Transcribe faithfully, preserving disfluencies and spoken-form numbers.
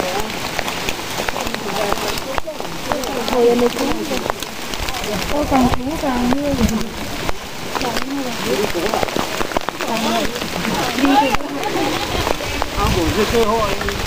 Hồi này cũng tôi càng chú càng mưa rồi. Càng mưa rồi. Càng mưa. Đi thì áo của cơ hội